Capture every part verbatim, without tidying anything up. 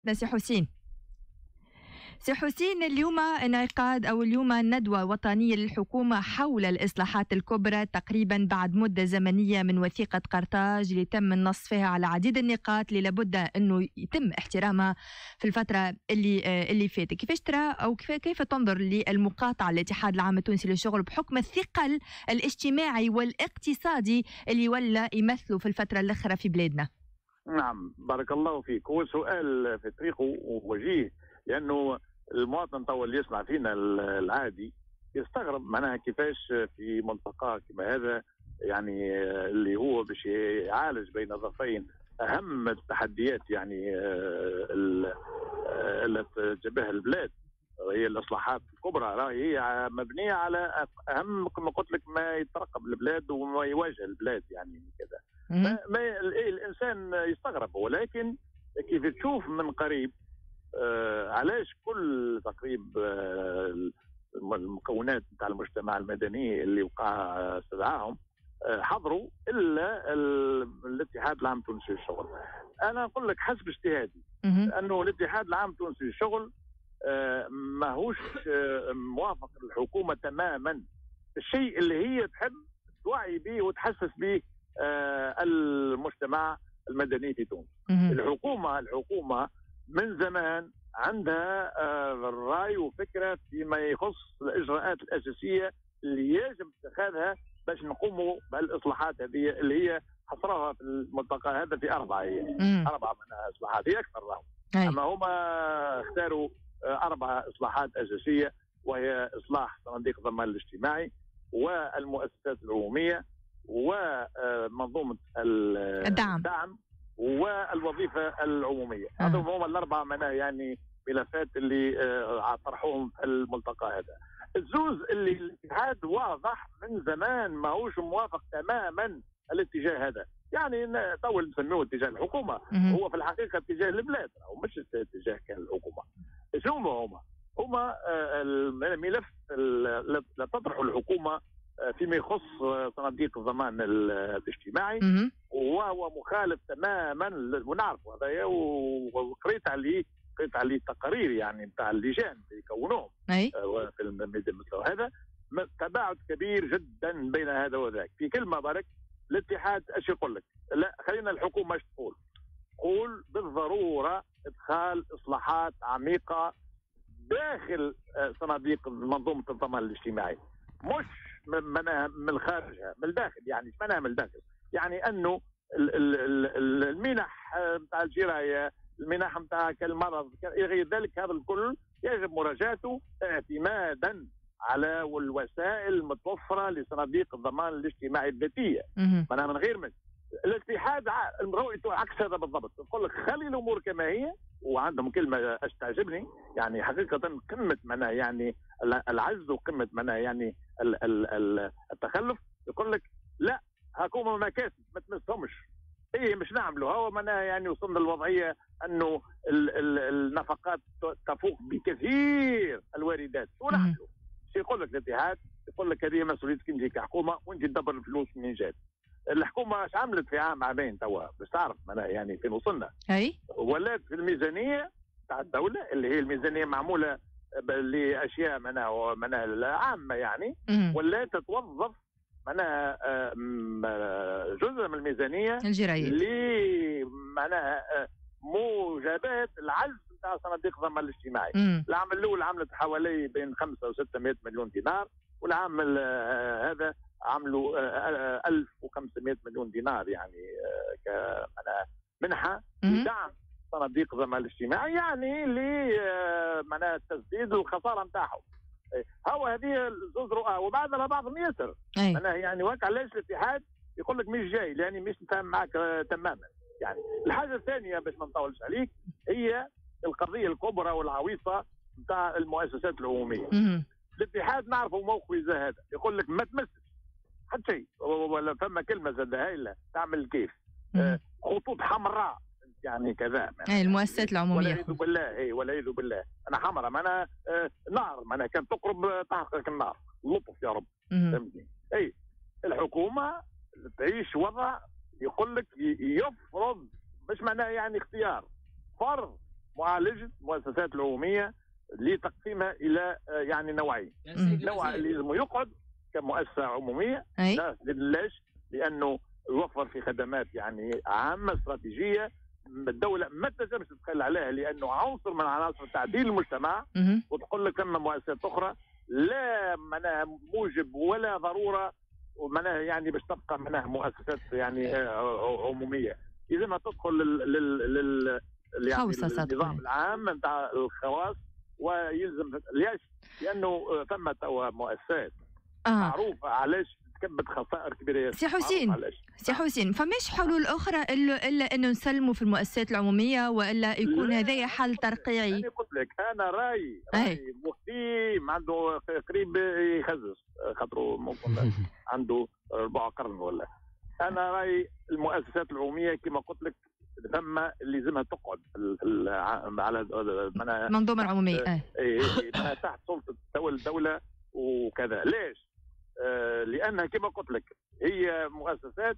سي حسين سي حسين اليوم انعقاد أو اليوم ندوة وطنية للحكومة حول الإصلاحات الكبرى تقريبا بعد مدة زمنية من وثيقة قرطاج اللي تم النص فيها على عديد النقاط اللي لابد أنه يتم احترامها في الفترة اللي اللي فاتت. كيفاش ترى أو كيف كيف تنظر للمقاطعة الاتحاد العام التونسي للشغل بحكم الثقل الاجتماعي والاقتصادي اللي ولا يمثلوا في الفترة الأخيرة في بلادنا؟ نعم، بارك الله فيك. هو سؤال في طريقه ووجيه، لأنه المواطن تو اللي يسمع فينا العادي يستغرب معناها كيفاش في منطقة كما هذا يعني اللي هو باش يعالج بين ضفين أهم التحديات يعني اللي تجبهها البلاد، هي الإصلاحات الكبرى، راهي مبنية على أهم كما قلت لك ما يترقب البلاد وما يواجه البلاد يعني كذا. ما, ما الإنسان يستغرب، ولكن كيف تشوف من قريب آه علاش كل تقريب آه المكونات نتاع المجتمع المدني اللي وقع استدعاهم آه حضروا الا الاتحاد العام التونسي للشغل. انا نقول لك حسب اجتهادي انه الاتحاد العام التونسي للشغل آه ماهوش آه موافق للحكومه تماما الشيء اللي هي تحب توعي به وتحسس به آه المجتمع المدني في تونس. الحكومه الحكومه من زمان عندها الرأي وفكرة فيما يخص الإجراءات الأساسية اللي يجب اتخاذها باش نقوموا بالإصلاحات هذه اللي هي حصرها في المنطقة هذا في أربعة هي أربعة منها إصلاحات، هي أكثر لهم، أما هما اختاروا أربعة إصلاحات أساسية، وهي إصلاح صناديق الضمان الاجتماعي والمؤسسات العمومية ومنظومة الدعم, الدعم والوظيفة العمومية. آه. هذول هم الأربعة معناها يعني ملفات اللي آه طرحوهم في الملتقى هذا. الزوز اللي الاتحاد واضح من زمان ما هوش موافق تماما الاتجاه هذا، يعني طول نسميه اتجاه الحكومة، مم. هو في الحقيقة اتجاه البلاد أو مش اتجاه كان الحكومة. شو هما هما آه الملف اللي تطرحه الحكومة فيما يخص صناديق الضمان الاجتماعي، وهو مخالف تماما ونعرف هذا، وقريت عليه قريت عليه تقارير يعني نتاع اللجان اللي يكونوهم في الميدان مثل هذا، تباعد كبير جدا بين هذا وذاك. في كلمه بارك الاتحاد ايش يقول لك؟ لا خلينا الحكومه ايش تقول؟ تقول بالضروره ادخال اصلاحات عميقه داخل صناديق منظومه الضمان الاجتماعي، مش منها من خارجها، من الداخل. يعني منها من الداخل يعني انه المنح نتاع الجرايه، المنح نتاع المرض غير ذلك، هذا الكل يجب مراجعته اعتمادا على الوسائل المتوفره لصناديق الضمان الاجتماعي الذاتيه. منها من غير من الاتحاد رؤيته عكس هذا بالضبط، يقول لك خلي الامور كما هي، وعندهم كلمه تعجبني يعني حقيقه قمه معناها يعني العجز وقمه معناها يعني التخلف. يقول لك لا حكومه مكاسب ما تمسهمش، ايه مش نعملوا هو معناها يعني وصلنا للوضعيه انه ال ال النفقات تفوق بكثير الواردات، شو نعملوا؟ شو يقول لك الاتحاد؟ يقول لك هذه مسؤوليتك انت كحكومه وانت تدبر الفلوس منين جات. الحكومه ايش عملت في عام عامين توا باش تعرف معناها يعني فين وصلنا؟ اي ولات في الميزانيه تاع الدوله اللي هي الميزانيه معموله لاشياء معناها معناها عامه يعني، ولا تتوظف معناها جزء من الميزانيه الجرايات اللي معناها موجبات العجز نتاع صناديق الضمان الاجتماعي. العام الاول عملت حوالي بين خمسة وستمائة مليون دينار، والعام هذا عملوا ألف وخمسمائة مليون دينار يعني كمنحه لدعم صناديق الضمان الاجتماعي، يعني اللي معناها تسديد الخساره نتاعهم. هو هذه زوز رؤى، وبعدها بعضهم ياسر معناها يعني وقع علاش الاتحاد يقول لك مش جاي لاني مش نفهم معك تماما. يعني الحاجه الثانيه باش ما نطولش عليك هي القضيه الكبرى والعويصه نتاع المؤسسات العموميه. الاتحاد نعرفوا موقفه اذا هذا يقول لك ما تمسش حتى شيء، ولا فما كلمه زاد هايله تعمل كيف آه خطوط حمراء يعني كذا اي المؤسسات العموميه والعياذ بالله. اي والعياذ بالله انا حمراء معناها آه نار معناها كان تقرب تحقق النار، لطف يا رب فهمتني. اي الحكومه تعيش وضع يقول لك يفرض، مش معناه يعني اختيار، فرض معالجه المؤسسات العموميه لتقسيمها الى يعني نوعين. نوع اللي لازم يقعد كمؤسسه عموميه، لا ليش؟ لانه يوفر في خدمات يعني عامه استراتيجيه الدوله ما تنجمش تتخلى عليها، لانه عنصر من عناصر تعديل المجتمع. وتقول لك ثم مؤسسات اخرى لا معناها موجب ولا ضروره ومعناها يعني باش تبقى معناها مؤسسات يعني عموميه. اذا ما تدخل لل لل يعني النظام العام نتاع الخواص ويلزم ليش؟ لانه ثم توا مؤسسات آه. معروفه علاش تكبد خسائر كبيره. سي حسين سي حسين فماش حلول اخرى الا الا انه نسلموا في المؤسسات العموميه والا يكون هذايا حل ترقيعي؟ انا قلت لك انا رايي رايي مفتي عنده قريب يخزس خاطره ممكن عنده ربع قرن ولا. انا رايي المؤسسات العموميه كما قلت لك ثم اللي لازمها تقعد على المنظومه العموميه اي تحت سلطه الدوله وكذا. ليش؟ آه لانها كما قلت لك هي مؤسسات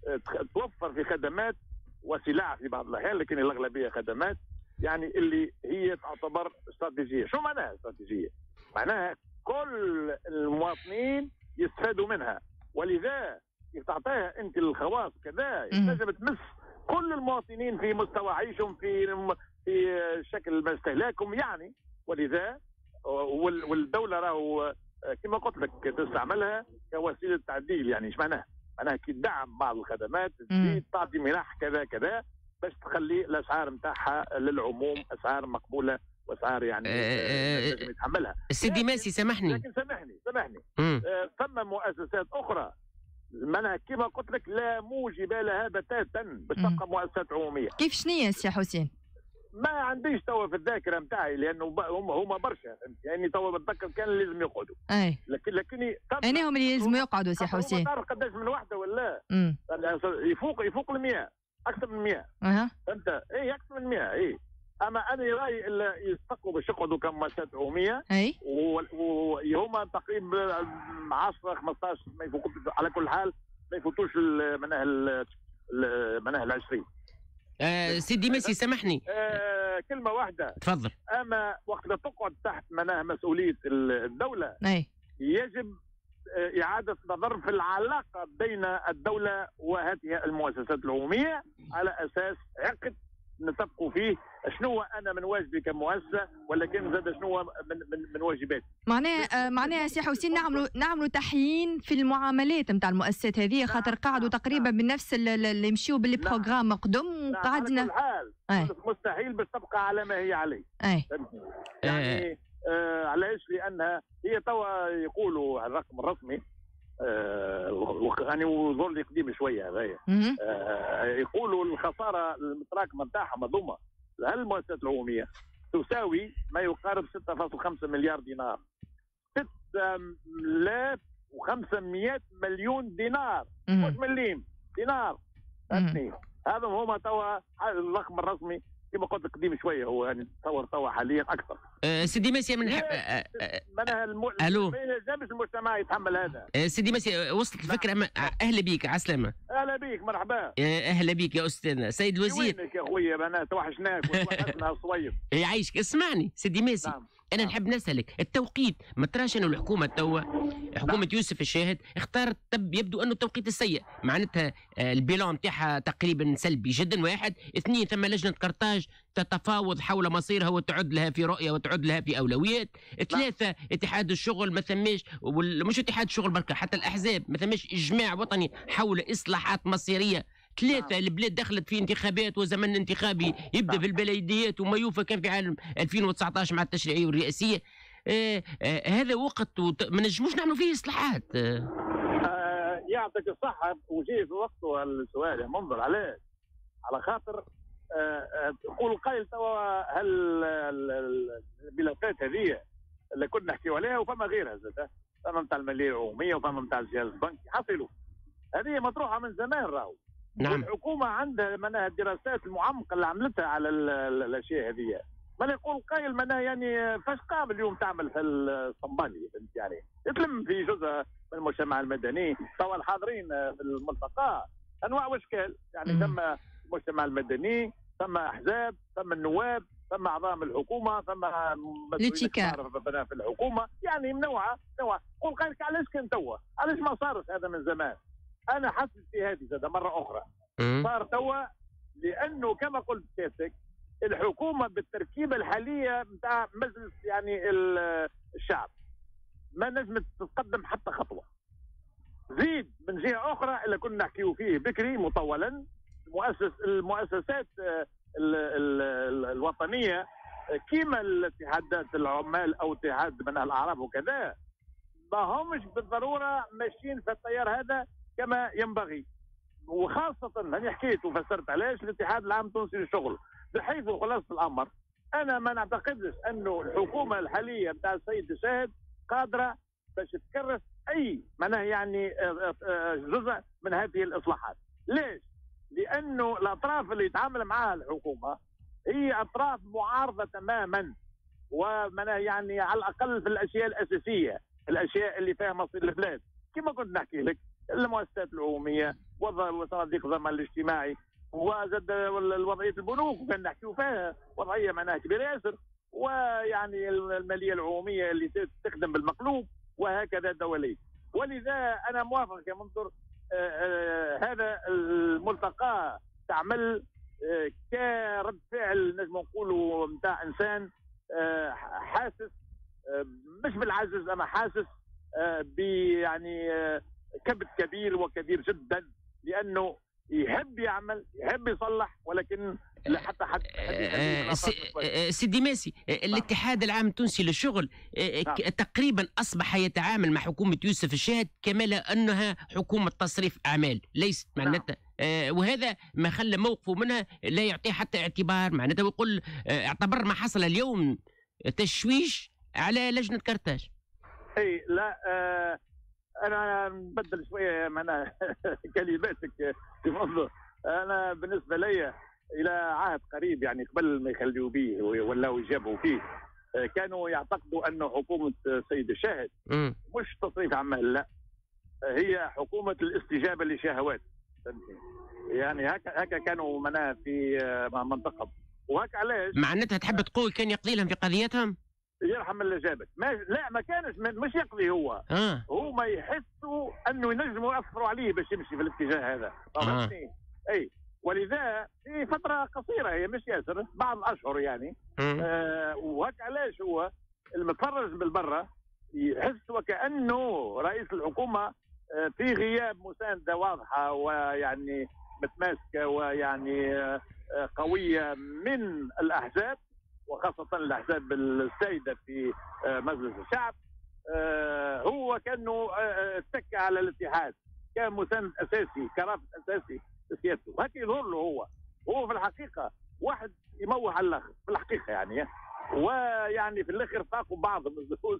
توفر في خدمات وسلع في بعض الاحيان، لكن الاغلبيه خدمات يعني اللي هي تعتبر استراتيجيه. شو معناها استراتيجيه؟ معناها كل المواطنين يستفادوا منها، ولذا تعطيها انت للخواص كذا لازم تمس كل المواطنين في مستوى عيشهم في في شكل استهلاكهم يعني. ولذا والدوله راهو كما قلت لك تستعملها كوسيله تعديل. يعني ايش معناها؟ معناها كي تدعم بعض الخدمات تزيد تعطي منح كذا كذا باش تخلي الاسعار نتاعها للعموم اسعار مقبوله واسعار يعني لازم يتحملها. سيدي ماسي سامحني لكن سامحني سامحني آه ثم مؤسسات اخرى معناها كما قلت لك لا موجب لها بتاتا باش تبقى مؤسسات عموميه. كيف شنية سي حسين؟ ما عنديش توا في الذاكره نتاعي لانه هما هما برشا يعني توا بتذكر كان لازم يقعدوا. اي لكن لكني انا هم اللي لازم يقعدوا سي حسين. تعرف قداش من وحده ولا؟ امم يفوق يفوق ال مئة اكثر من مئة. اها فهمت؟ اي اكثر من مئة. اي اما انا رايي الا يستقوا باش يقعدوا كمؤسسات عموميه. اي وهما تقريبا عشرة خمسطاش ما يفوقوش على كل حال ما يفوتوش معناها معناها ال عشرين. آه سيدي ميسي سامحني آه كلمه واحده تفضل. اما وقت لا تقعد تحت معناها مسؤوليه الدوله أي. يجب اعاده نظر في العلاقه بين الدوله وهذه المؤسسات العموميه على اساس عقد نتفقوا فيه شنو انا من واجبي كمؤسسه ولكن زاد شنو من من, من واجباتي. معناها معناها سي حسين نعملوا نعملوا تحيين في المعاملات نتاع المؤسسات هذه خاطر قعدوا تقريبا بنفس اللي يمشيوا بالبروغرام قدم وقعدنا. على كل حال مستحيل باش تبقى على ما هي عليه. اي يعني آه علاش؟ لانها هي توا يقولوا الرقم الرسمي آه يعني وظهر لي قديم شويه هذايا آه يقولوا الخساره المتراكمه نتاعهم هذوما هالمؤسسات العموميه تساوي ما يقارب ستة فاصلة خمسة مليار دينار. ستة آلاف وخمسمئة مليون دينار مش مليم دينار. فهمتني؟ هذا هما توا الرقم الرسمي كما قلت قديم شويه هو يعني تصور توا حاليا اكثر. أه سيدي ماسي من حب أه معناها الم... الو ما يلزمش المجتمع يتحمل هذا. أه سيدي ماسي وصلت الفكره أما... اهلا بيك عسلامه. اهلا بيك مرحبا. اهلا بيك يا استاذنا سيد الوزير. وينك يا خويا انا توحشناك وتوحشنا صويب. يعيشك اسمعني سيدي ماسي. نعم. انا نحب نسالك التوقيت ما تراش انه الحكومه توا حكومه يوسف الشاهد اختارت تب يبدو انه التوقيت السيء معناتها البيلون نتاعها تقريبا سلبي جدا. واحد اثنين ثم لجنه قرطاج تتفاوض حول مصيرها وتعد لها في رؤيه وتعد لها في اولويات. ثلاثه اتحاد الشغل ما ثماش مش اتحاد الشغل بركه حتى الاحزاب ما ثماش اجماع وطني حول اصلاحات مصيريه. ثلاثة البلاد دخلت في انتخابات وزمن انتخابي يبدأ في البلديات وما يوفى كان في عام ألفين وتسعة عشر مع التشريعية والرئاسية. آه آه هذا وقت ما نجموش نعملوا فيه إصلاحات. آه آه يعطيك الصحة وجيه في وقته السؤال يا منظر عليه على خاطر تقول آه قائل توا هل الملفات هذه اللي كنا نحكيو عليها وفما غيرها زاد فما نتاع المالية العمومية وفما نتاع الجهاز البنكي حصلوا هذه مطروحة من زمان راهو. نعم. والحكومه عندها معناها الدراسات المعمقه اللي عملتها على الاشياء هذه. ما يقول قايل معناها يعني فاش قابل اليوم تعمل في الصنبالي فهمت يعني يتلم في جزء من المجتمع المدني توا الحاضرين في الملتقى انواع واشكال يعني ثم المجتمع المدني ثم احزاب ثم النواب ثم اعضاء الحكومه، ثم مسؤولين كبار في الحكومه، يعني منوعه نوع. قول قالك علاش كان توا؟ علاش ما صارش هذا من زمان؟ انا حسيت في هذه زاد مره اخرى صار توا، لانه كما قلت سيادتك الحكومه بالتركيبه الحاليه نتاع مجلس يعني الشعب ما نجمت تتقدم حتى خطوه. زيد من جهه اخرى اللي كنا نحكيو فيه بكري مطولا، المؤسس المؤسسات الوطنيه كيما الاتحادات العمال او اتحاد من الاعراف وكذا ما همش بالضروره ماشيين في التيار هذا كما ينبغي، وخاصه هاني حكيت وفسرت علاش الاتحاد العام التونسي للشغل، بحيث خلاص الامر انا ما نعتقدش انه الحكومه الحاليه نتاع السيد الشاهد قادره باش تكرس اي معناه يعني جزء من هذه الاصلاحات. ليش؟ لانه الاطراف اللي يتعامل معها الحكومه هي اطراف معارضه تماما، ومعناه يعني على الاقل في الاشياء الاساسيه، الاشياء اللي فيها مصير البلاد، كما كنت نحكي لك المؤسسات العموميه وصناديق الضمان الاجتماعي وزاد وضعيه البنوك كان نحكيو فيها وضعيه معناها كبيره ياسر، ويعني الماليه العموميه اللي تخدم بالمقلوب وهكذا دوليا. ولذا انا موافق يا منصور، آآ آآ هذا الملتقى تعمل كرد فعل نجم نقولوا نتاع انسان حاسس مش بالعجز، اما حاسس ب يعني كبت كبير وكبير جدا، لانه يحب يعمل يحب يصلح، ولكن لا حتى حد سيدي ماسي الاتحاد العام التونسي للشغل تقريبا اصبح يتعامل مع حكومه يوسف الشاهد كما لا انها حكومه تصريف اعمال، ليست معناتها وهذا ما خلى موقفه منها لا يعطيه حتى اعتبار، معناتها ويقول اعتبر ما حصل اليوم تشويش على لجنه كرتاج. اي لا آه انا نبدل شويه معناها كلماتك في منظور. انا بالنسبه لي الى عهد قريب يعني قبل ما يخليوا به ولاو يجابوا فيه كانوا يعتقدوا انه حكومه سيد الشاهد مش تصريف اعمال، لا هي حكومه الاستجابه لشهوات، يعني هكا هكا كانوا معناها في منطقه، وهكا علاش معناتها تحب تقول كان يقضي لهم في قضيتهم؟ يرحم اللي جابك. ما لا ما كانش مش يقضي هو آه. هو ما يحسوا انه ينجموا ياثروا عليه باش يمشي في الاتجاه هذا، فهمتني؟ آه. اي ولذا في فتره قصيره هي مش ياسر بعض الاشهر يعني آه وهكا علاش هو المتفرج بالبرة يحس وكانه رئيس الحكومه آه في غياب مسانده واضحه ويعني متماسكه ويعني آه قويه من الاحزاب، وخاصة الأحزاب السائدة في مجلس الشعب. هو كأنه اتكى على الاتحاد، كان مساند أساسي كرافد أساسي في سياسته، هكا يظهر له هو هو في الحقيقة واحد يموه على الآخر في الحقيقة يعني، ويعني في الآخر فاقوا بعض من النفوس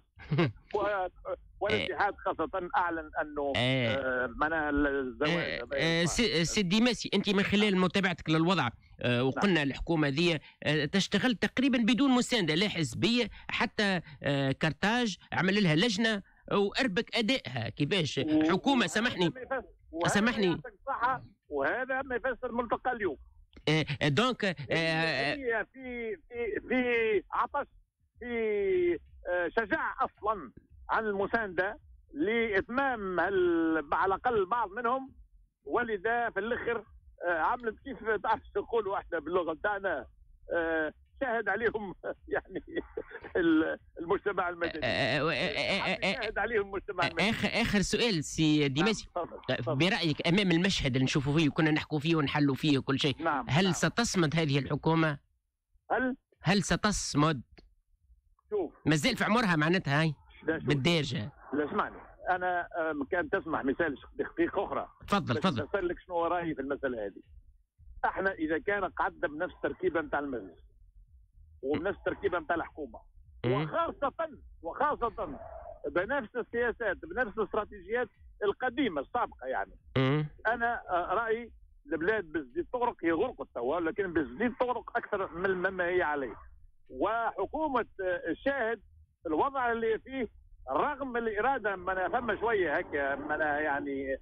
والاتحاد خاصة أعلن أنه منع الزواج. سيدي ماسي أنت من خلال متابعتك للوضع وقلنا نعم. الحكومة ذي تشتغل تقريبا بدون مساندة لا حزبية، حتى كرتاج عمل لها لجنة وأربك أدائها كيفاش حكومة. سامحني سامحني وهذا ما يفسر ملتقى اليوم. دونك هي في في في عطش في شجاعة أصلا عن المساندة لإتمام على الأقل بعض منهم، ولذا في الآخر عملت كيف تعرف نقولوا احنا باللغه بتاعنا شاهد عليهم يعني المجتمع المدني، شاهد عليهم المجتمع المدني. اخر اخر سؤال سي ديماسي، برايك امام المشهد اللي نشوفوا فيه وكنا نحكوا فيه ونحلوا فيه وكل شيء، نعم. هل نعم. ستصمد هذه الحكومه؟ هل هل ستصمد؟ شوف مازال في عمرها معناتها هاي بالدارجه. لا اسمعني، انا كان تسمح مثال دقيقه اخرى. تفضل تفضل. بس لك شنو رايي في المساله هذه. احنا اذا كان قعدنا بنفس التركيبه نتاع المجلس وبنفس التركيبه نتاع الحكومه وخاصه وخاصه بنفس السياسات بنفس الاستراتيجيات القديمه السابقه يعني م. انا رايي البلاد بتزيد تغرق، هي غرقت توا لكن بتزيد تغرق اكثر من مما هي عليه. وحكومه الشاهد الوضع اللي فيه رغم الاراده من فما شويه هكا من يعني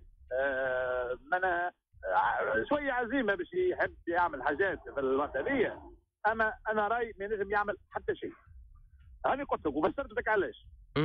آه من شويه عزيمه باش يحب يعمل حاجات في الوقت هذيا، اما انا رايي ما ينجم يعمل حتى شيء. هاني قلت لك وفسرت لك علاش.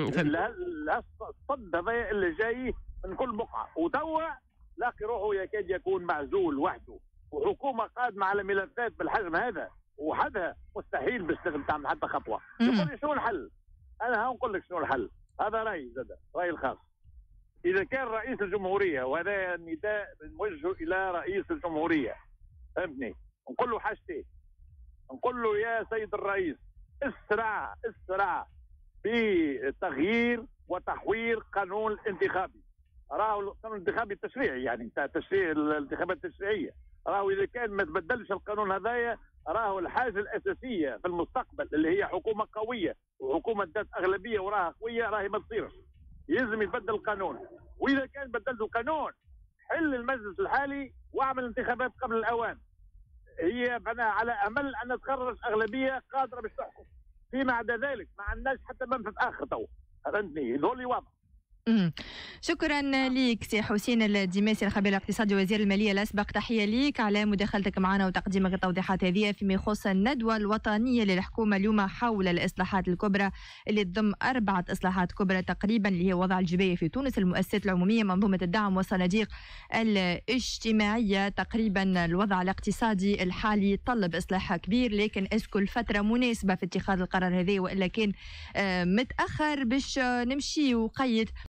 الصد هذا اللي جاي من كل بقعه وتوا لاقي روحه يكاد يكون معزول وحده، وحكومه قادمه على ملفات بالحجم هذا وحدها مستحيل باش تعمل حتى خطوه. يقول لي شنو الحل؟ انا هنقول لك شنو الحل. هذا رايي زاد رايي الخاص. اذا كان رئيس الجمهوريه، وهذا نداء نوجهه الى رئيس الجمهوريه، فهمتني؟ نقول له حاجتين. نقول له يا سيد الرئيس اسرع اسرع في تغيير وتحوير قانون الانتخابي. راهو القانون الانتخابي التشريعي يعني نتاع تشريع الانتخابات التشريعيه، راهو اذا كان ما تبدلش القانون هذايا راهو الحاجه الاساسيه في المستقبل اللي هي حكومه قويه وحكومه ذات اغلبيه وراها قويه راهي ما تصيرش. يلزم يتبدل القانون، واذا كان بدلت القانون حل المجلس الحالي واعمل انتخابات قبل الاوان. هي معناها على امل ان تخرج اغلبيه قادره باش تحكم. فيما عدا ذلك ما عندناش حتى منفذ اخر تو. فهمتني؟ هذول واضح. شكرا لك سي حسين الدماسي الخبير الاقتصادي وزير الماليه الاسبق، تحيه لك على مداخلتك معنا وتقديمك التوضيحات هذه فيما يخص الندوه الوطنيه للحكومه اليوم حول الاصلاحات الكبرى اللي تضم اربعه اصلاحات كبرى تقريبا، اللي هي وضع الجبايه في تونس، المؤسسات العموميه، منظومه الدعم والصناديق الاجتماعيه. تقريبا الوضع الاقتصادي الحالي يتطلب اصلاح كبير، لكن اسكو الفتره مناسبه في اتخاذ القرار هذا والا كان متاخر باش نمشي وقيد